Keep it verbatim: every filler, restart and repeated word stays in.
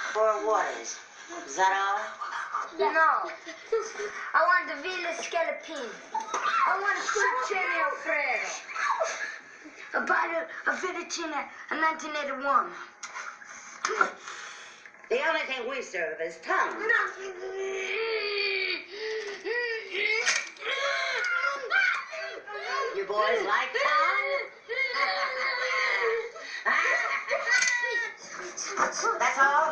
For waters. Is that all? No. I want the Villa Scalapini. I want a Cuccione Alfredo. A bottle of Fettuccine in nineteen eighty-one. The only thing we serve is tongue. You boys like tongue? That's all?